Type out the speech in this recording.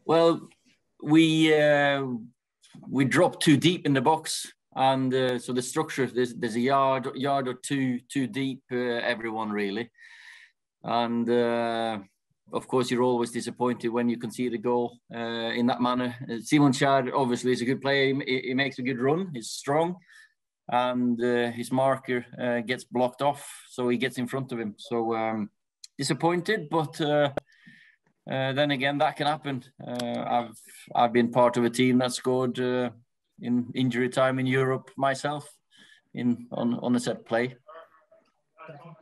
Well, we dropped too deep in the box, and so the structure there's a yard or two too deep. Everyone really, and of course you're always disappointed when you concede a goal in that manner. Simon Kjær obviously is a good player. He makes a good run. He's strong, and his marker gets blocked off, so he gets in front of him. So disappointed, but. Then again, that can happen. I've been part of a team that scored in injury time in Europe myself, on a set play.